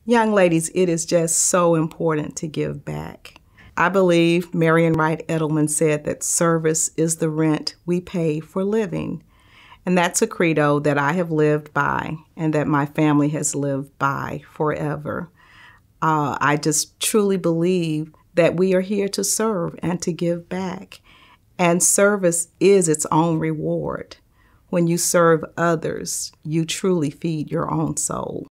Young ladies, it is just so important to give back. I believe Marion Wright Edelman said that service is the rent we pay for living. And that's a credo that I have lived by and that my family has lived by forever. I just truly believe that we are here to serve and to give back. And service is its own reward. When you serve others, you truly feed your own soul.